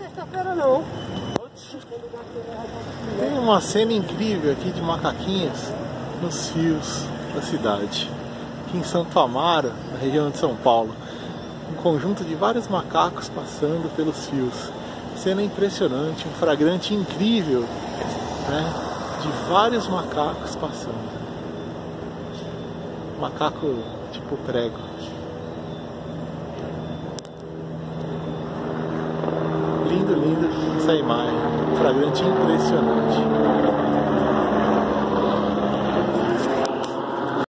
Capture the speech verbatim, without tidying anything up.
sexta-feira não. Tem uma cena incrível aqui de macaquinhos nos fios da cidade. Aqui em Santo Amaro, na região de São Paulo. Um conjunto de vários macacos passando pelos fios. Cena impressionante, um flagrante incrível, né, de vários macacos passando. Macaco tipo prego. Lindo, lindo essa imagem. Um flagrante impressionante.